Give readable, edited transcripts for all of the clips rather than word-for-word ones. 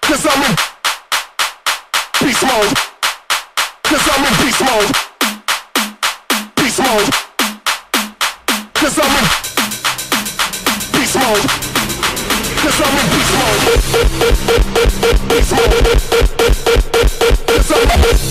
Cause I'm in beast mode. Cause I'm in beast mode. Beast mode. Cause I'm in beast mode. Cause I'm in beast mode. Beast mode. Cause I'm in beast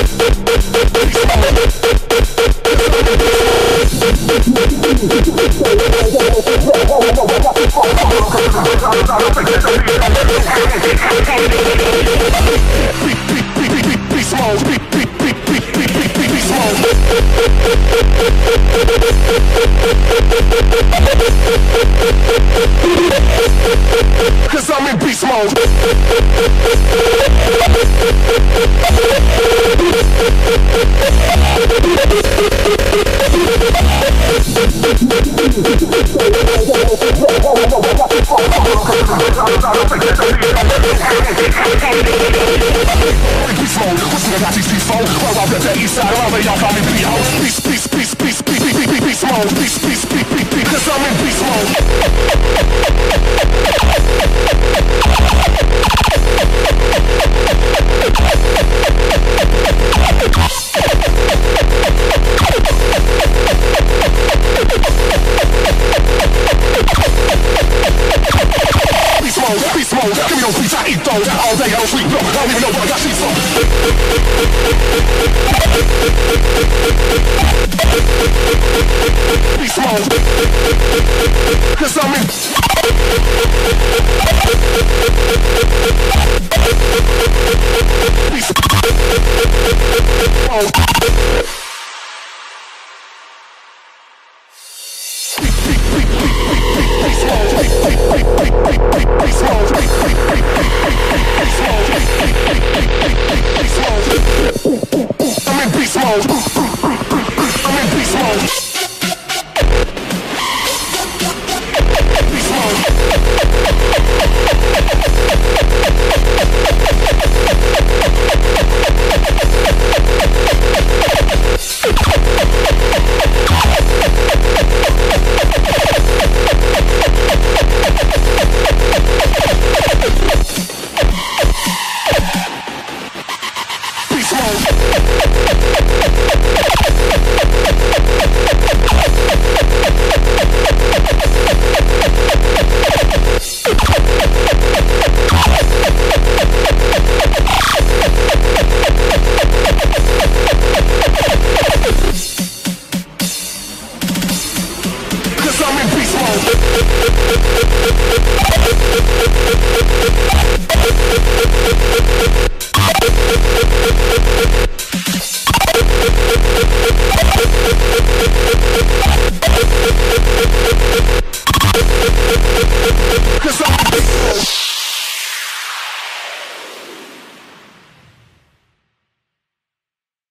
cause I'm in beast mode. What's the Nazi peaceful? Well, I'm the east side, all y'all call me P.O. Peace, peace, peace, peace, peace, peace, peace, peace mode. Peace, peace, peace, peace, peace, cause I'm in beast mode. Beast mode, give me those beats, I eat those. All day I don't sleep, no, I don't even know what I got sheets from. Beast mode, cause I'm